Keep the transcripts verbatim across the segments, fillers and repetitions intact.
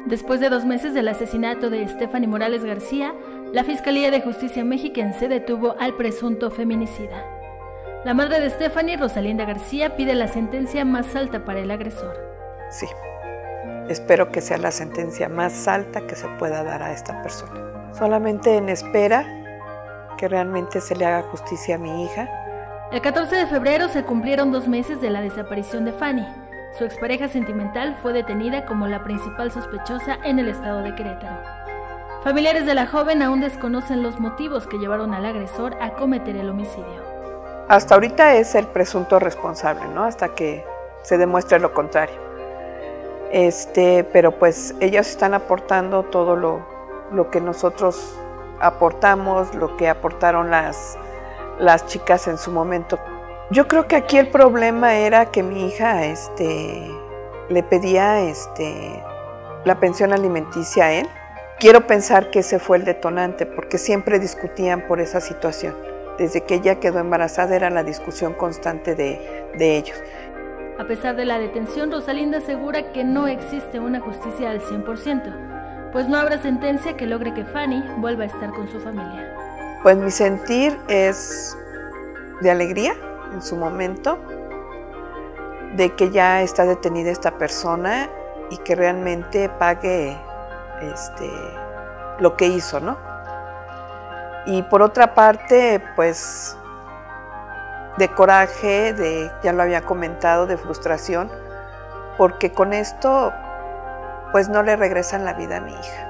Después de dos meses del asesinato de Stephanie Morales García, la Fiscalía de Justicia mexiquense detuvo al presunto feminicida. La madre de Stephanie, Rosalinda García, pide la sentencia más alta para el agresor. Sí, espero que sea la sentencia más alta que se pueda dar a esta persona. Solamente en espera que realmente se le haga justicia a mi hija. El catorce de febrero se cumplieron dos meses de la desaparición de Fanny. Su expareja sentimental fue detenida como la principal sospechosa en el estado de Querétaro. Familiares de la joven aún desconocen los motivos que llevaron al agresor a cometer el homicidio. Hasta ahorita es el presunto responsable, ¿no? Hasta que se demuestre lo contrario. Este, pero pues ellas están aportando todo lo, lo que nosotros aportamos, lo que aportaron las, las chicas en su momento. Yo creo que aquí el problema era que mi hija este, le pedía este, la pensión alimenticia a él. Quiero pensar que ese fue el detonante, porque siempre discutían por esa situación. Desde que ella quedó embarazada era la discusión constante de, de ellos. A pesar de la detención, Rosalinda asegura que no existe una justicia al cien por ciento, pues no habrá sentencia que logre que Fanny vuelva a estar con su familia. Pues mi sentir es de alegría en su momento, de que ya está detenida esta persona y que realmente pague este, lo que hizo, ¿no? Y por otra parte, pues de coraje, de, ya lo había comentado, de frustración, porque con esto pues no le regresan la vida a mi hija.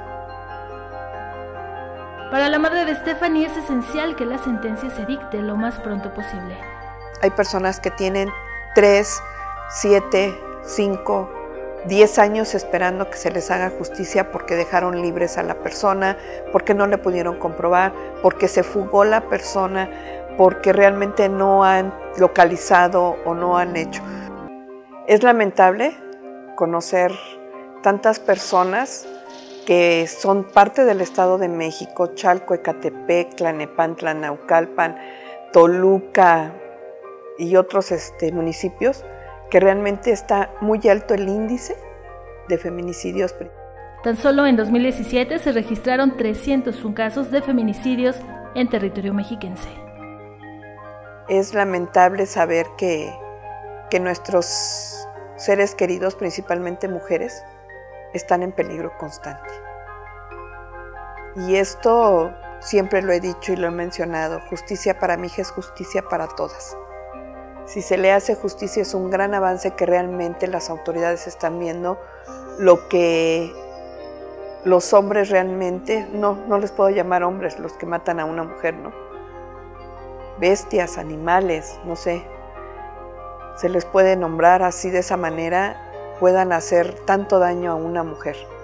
Para la madre de Stephanie es esencial que la sentencia se dicte lo más pronto posible. Hay personas que tienen tres, siete, cinco, diez años esperando que se les haga justicia porque dejaron libres a la persona, porque no le pudieron comprobar, porque se fugó la persona, porque realmente no han localizado o no han hecho. Es lamentable conocer tantas personas que son parte del Estado de México, Chalco, Ecatepec, Tlalnepantla, Naucalpan, Toluca y otros este, municipios, que realmente está muy alto el índice de feminicidios. Tan solo en dos mil diecisiete se registraron trescientos uno casos de feminicidios en territorio mexiquense. Es lamentable saber que, que nuestros seres queridos, principalmente mujeres, están en peligro constante. Y esto siempre lo he dicho y lo he mencionado, justicia para mi hija es justicia para todas. Si se le hace justicia es un gran avance que realmente las autoridades están viendo lo que los hombres realmente, no, no les puedo llamar hombres los que matan a una mujer, ¿no? Bestias, animales, no sé, se les puede nombrar así de esa manera, puedan hacer tanto daño a una mujer.